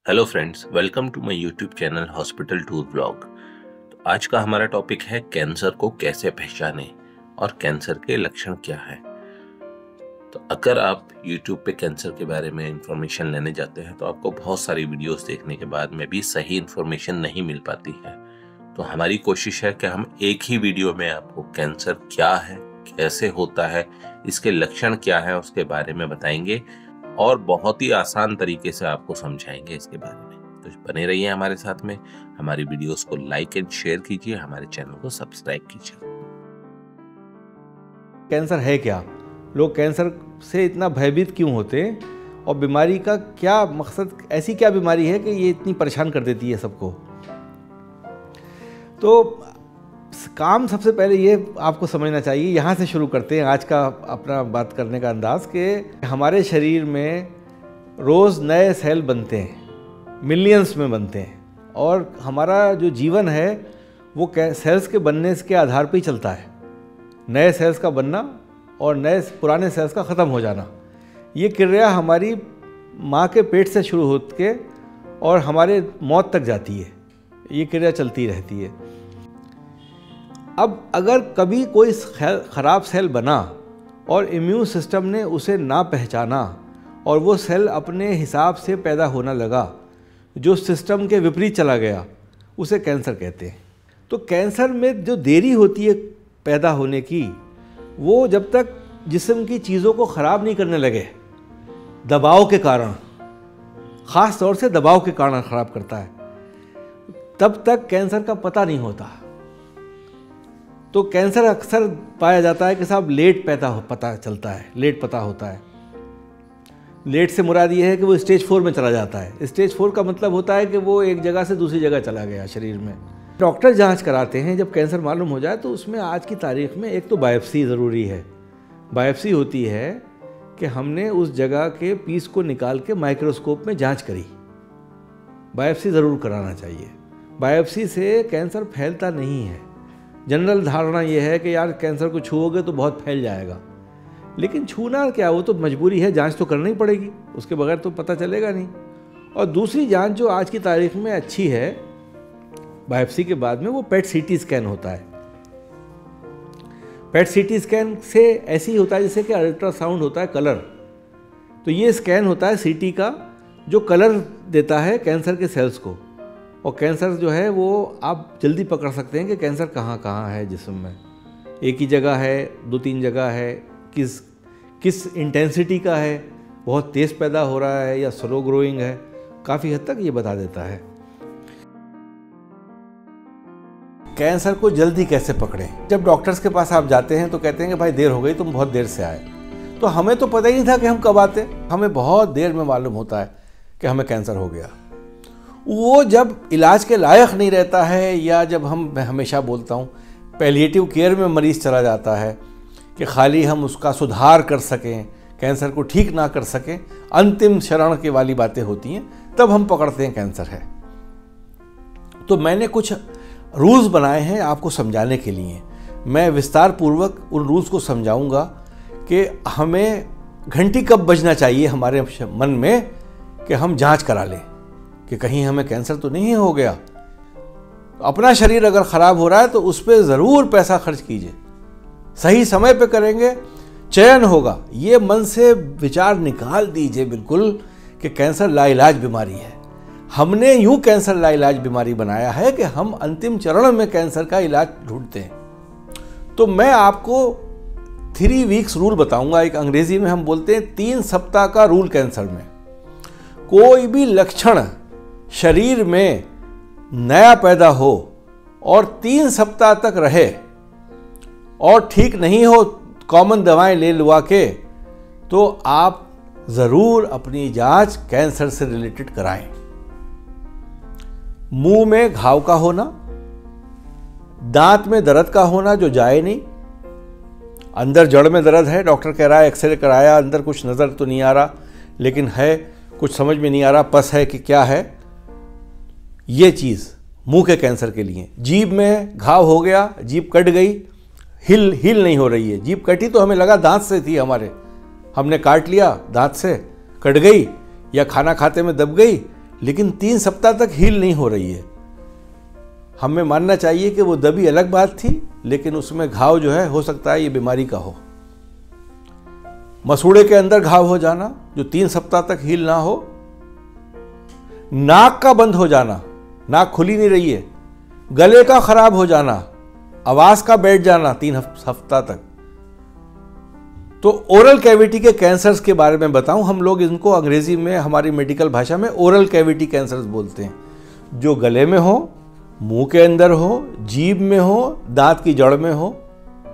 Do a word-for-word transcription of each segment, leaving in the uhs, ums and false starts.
Hello friends, welcome to my YouTube channel hospital tour blog. तो आज का हमारा टॉपिक है कैंसर को कैसे पहचानें और कैंसर के लक्षण क्या है। तो अगर आप यूट्यूब पे कैंसर के बारे में इंफॉर्मेशन लेने जाते हैं तो आपको बहुत सारी वीडियोस देखने के बाद में भी सही इंफॉर्मेशन नहीं मिल पाती है। तो हमारी कोशिश है कि हम एक ही वीडियो में आपको कैंसर क्या है, कैसे होता है, इसके लक्षण क्या है, उसके बारे में बताएंगे और बहुत ही आसान तरीके से आपको समझाएंगे इसके बारे में। तो बने रहिए हमारे साथ में। हमारी वीडियोस को लाइक एंड शेयर कीजिए, हमारे चैनल को सब्सक्राइब कीजिए। कैंसर है क्या, लोग कैंसर से इतना भयभीत क्यों होते हैं और बीमारी का क्या मकसद, ऐसी क्या बीमारी है कि ये इतनी परेशान कर देती है सबको। तो काम सबसे पहले ये आपको समझना चाहिए, यहाँ से शुरू करते हैं आज का अपना बात करने का अंदाज़, कि हमारे शरीर में रोज़ नए सेल बनते हैं, मिलियंस में बनते हैं, और हमारा जो जीवन है वो सेल्स के बनने के आधार पर ही चलता है। नए सेल्स का बनना और नए पुराने सेल्स का ख़त्म हो जाना, ये क्रिया हमारी माँ के पेट से शुरू होकर और हमारे मौत तक जाती है। ये क्रिया चलती रहती है। अब अगर कभी कोई ख़राब सेल बना और इम्यून सिस्टम ने उसे ना पहचाना और वो सेल अपने हिसाब से पैदा होना लगा, जो सिस्टम के विपरीत चला गया, उसे कैंसर कहते हैं। तो कैंसर में जो देरी होती है पैदा होने की, वो जब तक जिस्म की चीज़ों को ख़राब नहीं करने लगे, दबाव के कारण, ख़ास तौर से दबाव के कारण ख़राब करता है, तब तक कैंसर का पता नहीं होता। तो कैंसर अक्सर पाया जाता है कि साहब लेट पैदा हो पता चलता है, लेट पता होता है। लेट से मुराद ये है कि वो स्टेज फोर में चला जाता है। स्टेज फोर का मतलब होता है कि वो एक जगह से दूसरी जगह चला गया शरीर में। डॉक्टर जांच कराते हैं जब कैंसर मालूम हो जाए, तो उसमें आज की तारीख में एक तो बायोप्सी ज़रूरी है। बायोप्सी होती है कि हमने उस जगह के पीस को निकाल के माइक्रोस्कोप में जाँच करी। बायोप्सी ज़रूर कराना चाहिए। बायोप्सी से कैंसर फैलता नहीं है। जनरल धारणा ये है कि यार कैंसर को छूओगे तो बहुत फैल जाएगा, लेकिन छूना क्या, वो तो मजबूरी है, जांच तो करनी पड़ेगी, उसके बगैर तो पता चलेगा नहीं। और दूसरी जांच जो आज की तारीख में अच्छी है बायोप्सी के बाद में, वो पेट सीटी स्कैन होता है। पेट सीटी स्कैन से ऐसी होता है जैसे कि अल्ट्रासाउंड होता है कलर। तो ये स्कैन होता है सीटी का, जो कलर देता है कैंसर के सेल्स को, और कैंसर जो है वो आप जल्दी पकड़ सकते हैं कि कैंसर कहाँ कहाँ है जिस्म में। एक ही जगह है, दो तीन जगह है, किस किस इंटेंसिटी का है, बहुत तेज़ पैदा हो रहा है या स्लो ग्रोइंग है, काफ़ी हद तक ये बता देता है। कैंसर को जल्दी कैसे पकड़ें? जब डॉक्टर्स के पास आप जाते हैं तो कहते हैं कि भाई देर हो गई, तुम बहुत देर से आए। तो हमें तो पता ही नहीं था कि हम कब आते। हमें बहुत देर में मालूम होता है कि हमें कैंसर हो गया। वो जब इलाज के लायक नहीं रहता है, या जब हम, मैं हमेशा बोलता हूँ, पैलिएटिव केयर में मरीज़ चला जाता है कि खाली हम उसका सुधार कर सकें, कैंसर को ठीक ना कर सकें, अंतिम शरण के वाली बातें होती हैं, तब हम पकड़ते हैं कैंसर है। तो मैंने कुछ रूल्स बनाए हैं आपको समझाने के लिए। मैं विस्तार पूर्वक उन रूल्स को समझाऊंगा कि हमें घंटी कब बजना चाहिए हमारे मन में कि हम जांच करा लें कि कहीं हमें कैंसर तो नहीं हो गया। अपना शरीर अगर ख़राब हो रहा है तो उस पर ज़रूर पैसा खर्च कीजिए, सही समय पे करेंगे, चयन होगा। ये मन से विचार निकाल दीजिए बिल्कुल कि कैंसर लाइलाज बीमारी है। हमने यूं कैंसर लाइलाज बीमारी बनाया है कि हम अंतिम चरण में कैंसर का इलाज ढूंढते हैं। तो मैं आपको थ्री वीक्स रूल बताऊंगा। एक अंग्रेजी में हम बोलते हैं तीन सप्ताह का रूल। कैंसर में कोई भी लक्षण शरीर में नया पैदा हो और तीन सप्ताह तक रहे और ठीक नहीं हो कॉमन दवाएं ले लुआ के, तो आप ज़रूर अपनी जांच कैंसर से रिलेटेड कराएं। मुंह में घाव का होना, दांत में दर्द का होना जो जाए नहीं, अंदर जड़ में दर्द है, डॉक्टर कह रहा है एक्सरे कराया, अंदर कुछ नज़र तो नहीं आ रहा, लेकिन है कुछ समझ में नहीं आ रहा, पस है कि क्या है, ये चीज़ मुंह के कैंसर के लिए। जीभ में घाव हो गया, जीभ कट गई, हिल हिल नहीं हो रही है। जीभ कटी तो हमें लगा दांत से थी हमारे, हमने काट लिया, दांत से कट गई या खाना खाते में दब गई, लेकिन तीन सप्ताह तक हील नहीं हो रही है। हमें मानना चाहिए कि वो दबी अलग बात थी, लेकिन उसमें घाव जो है हो सकता है ये बीमारी का हो। मसूड़े के अंदर घाव हो जाना जो तीन सप्ताह तक हील ना हो, नाक का बंद हो जाना, नाक खुली नहीं रही है, गले का खराब हो जाना, आवाज का बैठ जाना तीन हफ्ता तक। तो ओरल कैविटी के कैंसर्स के बारे में बताऊं, हम लोग इनको अंग्रेजी में हमारी मेडिकल भाषा में ओरल कैविटी कैंसर्स बोलते हैं, जो गले में हो, मुंह के अंदर हो, जीभ में हो, दांत की जड़ में हो,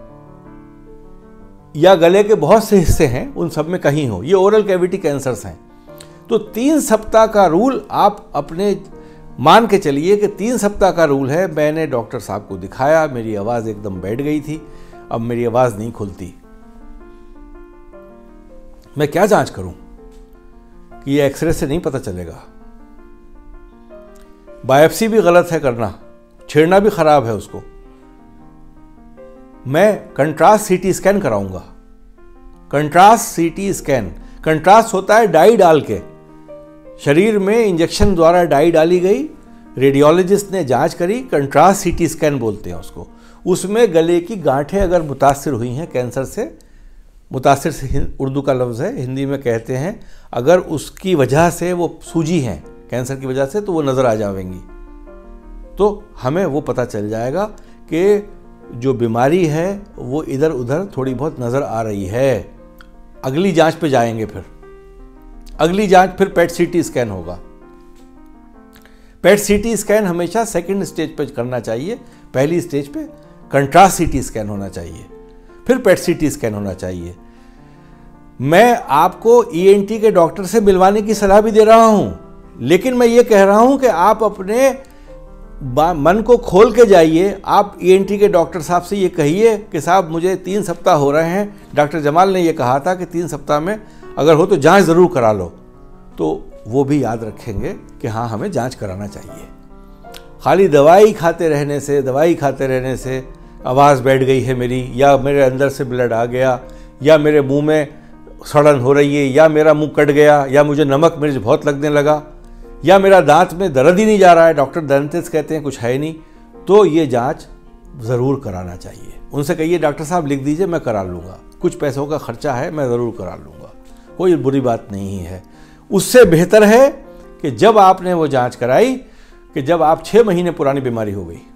या गले के बहुत से हिस्से हैं उन सब में कहीं हो, ये ओरल कैविटी कैंसर्स हैं। तो तीन सप्ताह का रूल आप अपने मान के चलिए कि तीन सप्ताह का रूल है। मैंने डॉक्टर साहब को दिखाया, मेरी आवाज एकदम बैठ गई थी, अब मेरी आवाज नहीं खुलती। मैं क्या जांच करूं कि ये एक्सरे से नहीं पता चलेगा। बायोप्सी भी गलत है करना, छेड़ना भी खराब है उसको। मैं कंट्रास्ट सीटी स्कैन कराऊंगा। कंट्रास्ट सीटी स्कैन, कंट्रास्ट होता है डाई डाल के, शरीर में इंजेक्शन द्वारा डाई डाली गई, रेडियोलॉजिस्ट ने जांच करी, कंट्रास्ट सीटी स्कैन बोलते हैं उसको। उसमें गले की गांठें अगर मुतासिर हुई हैं कैंसर से, मुतासिर से उर्दू का लफ्ज़ है, हिंदी में कहते हैं, अगर उसकी वजह से वो सूजी हैं कैंसर की वजह से, तो वो नज़र आ जाएंगी। तो हमें वो पता चल जाएगा कि जो बीमारी है वो इधर उधर थोड़ी बहुत नज़र आ रही है। अगली जांच पे जाएंगे, फिर अगली जांच फिर पेट सीटी स्कैन होगा। पेट सीटी स्कैन हमेशा सेकंड स्टेज पे करना चाहिए, पहली स्टेज पे कंट्रास्ट सीटी स्कैन होना चाहिए, फिर पेट सीटी स्कैन होना चाहिए। मैं आपको ईएनटी के डॉक्टर से मिलवाने की सलाह भी दे रहा हूं, लेकिन मैं ये कह रहा हूं कि आप अपने मन को खोल के जाइए। आप ईएनटी के डॉक्टर साहब से ये कहिए कि साहब मुझे तीन सप्ताह हो रहे हैं, डॉक्टर जमाल ने ये कहा था कि तीन सप्ताह में अगर हो तो जांच ज़रूर करा लो। तो वो भी याद रखेंगे कि हाँ हमें जांच कराना चाहिए। खाली दवाई खाते रहने से दवाई खाते रहने से आवाज़ बैठ गई है मेरी, या मेरे अंदर से ब्लड आ गया, या मेरे मुंह में सड़न हो रही है, या मेरा मुंह कट गया, या मुझे नमक मिर्च बहुत लगने लगा, या मेरा दांत में दर्द ही नहीं जा रहा है, डॉक्टर दंतिस्ट कहते हैं कुछ है नहीं, तो ये जांच ज़रूर कराना चाहिए। उनसे कहिए डॉक्टर साहब लिख दीजिए, मैं करा लूँगा, कुछ पैसों का खर्चा है, मैं ज़रूर करा लूँगा, कोई बुरी बात नहीं है। उससे बेहतर है कि जब आपने वो जांच कराई कि जब आप छः महीने पुरानी बीमारी हो गई।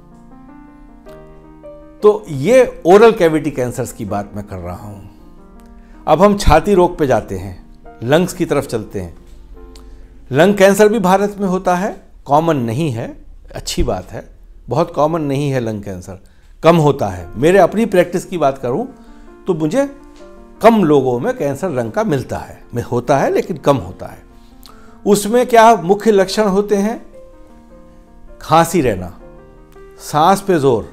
तो ये ओरल कैविटी कैंसर्स की बात मैं कर रहा हूँ। अब हम छाती रोग पे जाते हैं, लंग्स की तरफ चलते हैं। लंग कैंसर भी भारत में होता है, कॉमन नहीं है, अच्छी बात है, बहुत कॉमन नहीं है लंग कैंसर, कम होता है। मेरे अपनी प्रैक्टिस की बात करूं तो मुझे कम लोगों में कैंसर लंग का मिलता है, में होता है लेकिन कम होता है। उसमें क्या मुख्य लक्षण होते हैं? खांसी रहना, सांस पे जोर,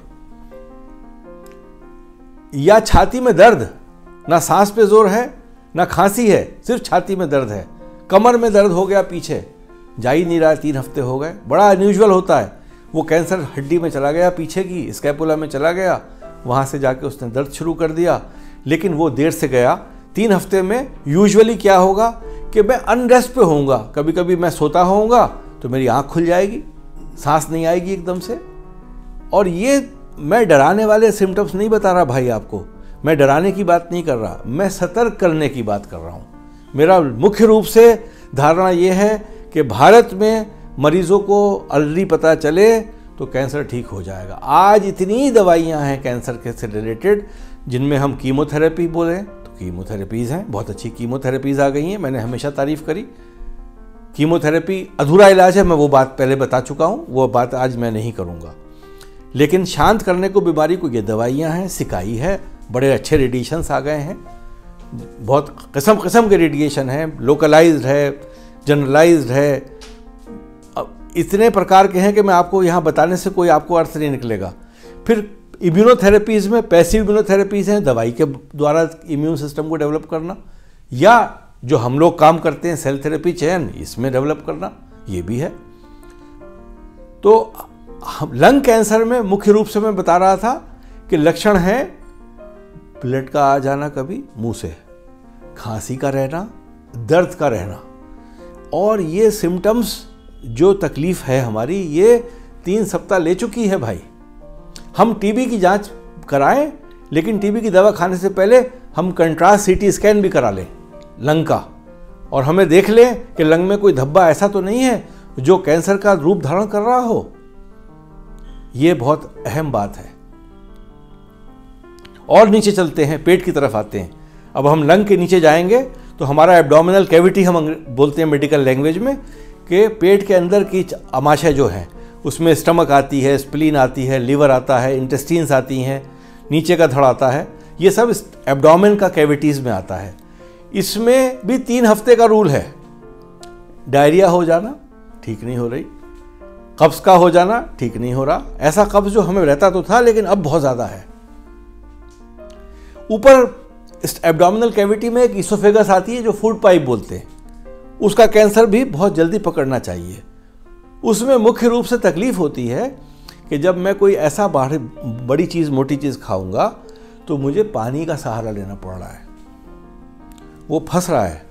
या छाती में दर्द, ना सांस पे जोर है ना खांसी है, सिर्फ छाती में दर्द है, कमर में दर्द हो गया, पीछे जा ही नहीं रहा, तीन हफ्ते हो गए, बड़ा अनयूजुअल होता है। वो कैंसर हड्डी में चला गया, पीछे की स्कैपुला में चला गया, वहाँ से जाके उसने दर्द शुरू कर दिया, लेकिन वो देर से गया। तीन हफ्ते में यूजुअली क्या होगा कि मैं अनरेस्ट पे होऊंगा, कभी कभी मैं सोता होऊंगा तो मेरी आँख खुल जाएगी, सांस नहीं आएगी एकदम से। और ये मैं डराने वाले सिम्टम्स नहीं बता रहा भाई आपको, मैं डराने की बात नहीं कर रहा, मैं सतर्क करने की बात कर रहा हूँ। मेरा मुख्य रूप से धारणा ये है कि भारत में मरीजों को अर्ली पता चले तो कैंसर ठीक हो जाएगा। आज इतनी दवाइयाँ हैं कैंसर के से रिलेटेड, जिनमें हम कीमोथेरेपी बोलें तो कीमोथेरेपीज़ हैं, बहुत अच्छी कीमोथेरेपीज़ आ गई हैं, मैंने हमेशा तारीफ़ करी। कीमोथेरेपी अधूरा इलाज है, मैं वो बात पहले बता चुका हूँ, वो बात आज मैं नहीं करूँगा। लेकिन शांत करने को बीमारी को ये दवाइयाँ हैं, सिकाई है, बड़े अच्छे रेडिएशंस आ गए हैं, बहुत किस्म किस्म के रेडिएशन हैं, लोकलाइज्ड है, जनरलाइज्ड है, इतने प्रकार के हैं कि मैं आपको यहाँ बताने से कोई आपको अर्थ नहीं निकलेगा। फिर इम्यूनोथेरेपीज़ में पैसिव इम्यूनोथेरेपीज़ हैं, दवाई के द्वारा इम्यून सिस्टम को डेवलप करना, या जो हम लोग काम करते हैं सेल थेरेपी चयन, इसमें डेवलप करना, ये भी है। तो लंग कैंसर में मुख्य रूप से मैं बता रहा था कि लक्षण है ब्लड का आ जाना, कभी मुंह से खांसी का रहना, दर्द का रहना, और ये सिम्टम्स जो तकलीफ़ है हमारी ये तीन सप्ताह ले चुकी है भाई। हम टीबी की जांच कराएं, लेकिन टीबी की दवा खाने से पहले हम कंट्रास्ट सीटी स्कैन भी करा लें लंग का, और हमें देख लें कि लंग में कोई धब्बा ऐसा तो नहीं है जो कैंसर का रूप धारण कर रहा हो। ये बहुत अहम बात है। और नीचे चलते हैं, पेट की तरफ आते हैं। अब हम लंग के नीचे जाएंगे तो हमारा एब्डोमिनल कैविटी हम बोलते हैं मेडिकल लैंग्वेज में, कि पेट के अंदर की आमाशय जो है उसमें स्टमक आती है, स्प्लीन आती है, लिवर आता है, इंटेस्टीन्स आती हैं, नीचे का धड़ आता है। ये सब एब्डोमेन का कैविटीज़ में आता है। इसमें भी तीन हफ्ते का रूल है। डायरिया हो जाना ठीक नहीं हो रही, कब्ज़ का हो जाना ठीक नहीं हो रहा। ऐसा कब्ज़ जो हमें रहता तो था लेकिन अब बहुत ज़्यादा है। ऊपर इस एब्डोमिनल कैविटी में एक इसोफेगस आती है जो फूड पाइप बोलते हैं, उसका कैंसर भी बहुत जल्दी पकड़ना चाहिए। उसमें मुख्य रूप से तकलीफ होती है कि जब मैं कोई ऐसा बाहर बड़ी चीज़ मोटी चीज़ खाऊंगा तो मुझे पानी का सहारा लेना पड़ रहा है, वो फंस रहा है।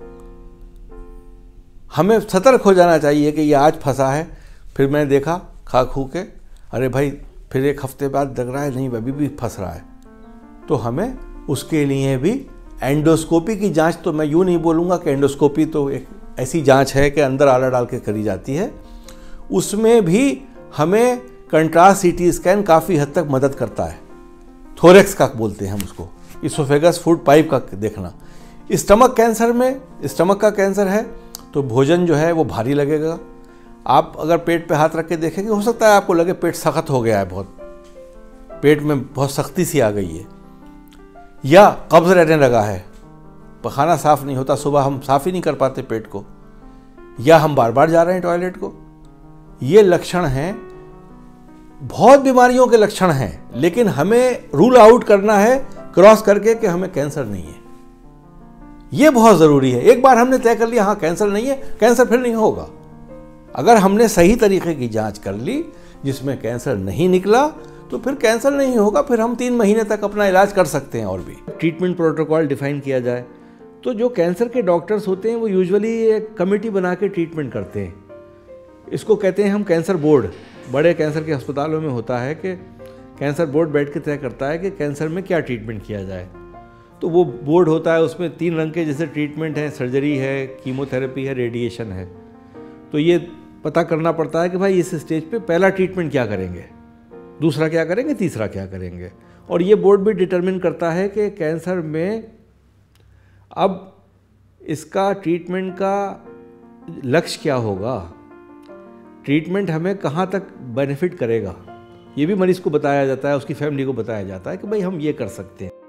हमें सतर्क हो जाना चाहिए कि ये आज फंसा है, फिर मैंने देखा खा खू के, अरे भाई फिर एक हफ्ते बाद लग रहा है नहीं अभी भी फंस रहा है। तो हमें उसके लिए भी एंडोस्कोपी की जांच, तो मैं यूँ नहीं बोलूँगा कि एंडोस्कोपी तो एक ऐसी जांच है कि अंदर आला डाल के करी जाती है, उसमें भी हमें कंट्रास्ट सीटी स्कैन काफ़ी हद तक मदद करता है। थोरेक्स का बोलते हैं हम उसको, इसोफेगस फूड पाइप का देखना। स्टमक कैंसर में, स्टमक का कैंसर है तो भोजन जो है वो भारी लगेगा। आप अगर पेट पे हाथ रख के देखेंगे, हो सकता है आपको लगे पेट सख्त हो गया है, बहुत पेट में बहुत सख्ती सी आ गई है, या कब्ज़ रहने लगा है, पखाना साफ़ नहीं होता, सुबह हम साफ़ ही नहीं कर पाते पेट को, या हम बार बार जा रहे हैं टॉयलेट को। ये लक्षण हैं, बहुत बीमारियों के लक्षण हैं, लेकिन हमें रूल आउट करना है क्रॉस करके कि हमें कैंसर नहीं है। ये बहुत ज़रूरी है। एक बार हमने तय कर लिया हाँ कैंसर नहीं है, कैंसर फिर नहीं होगा। अगर हमने सही तरीके की जांच कर ली जिसमें कैंसर नहीं निकला तो फिर कैंसर नहीं होगा, फिर हम तीन महीने तक अपना इलाज कर सकते हैं। और भी ट्रीटमेंट प्रोटोकॉल डिफाइन किया जाए तो जो कैंसर के डॉक्टर्स होते हैं वो यूजुअली एक कमेटी बना के ट्रीटमेंट करते हैं। इसको कहते हैं हम कैंसर बोर्ड। बड़े कैंसर के अस्पतालों में होता है कि कैंसर बोर्ड बैठ के तय करता है कि कैंसर में क्या ट्रीटमेंट किया जाए। तो वो बोर्ड होता है, उसमें तीन रंग के जैसे ट्रीटमेंट हैं, सर्जरी है, कीमोथेरेपी है, रेडिएशन है। तो ये पता करना पड़ता है कि भाई इस स्टेज पे पहला ट्रीटमेंट क्या करेंगे, दूसरा क्या करेंगे, तीसरा क्या करेंगे। और ये बोर्ड भी डिटरमिन करता है कि कैंसर में अब इसका ट्रीटमेंट का लक्ष्य क्या होगा, ट्रीटमेंट हमें कहाँ तक बेनिफिट करेगा। ये भी मरीज़ को बताया जाता है, उसकी फैमिली को बताया जाता है कि भाई हम ये कर सकते हैं।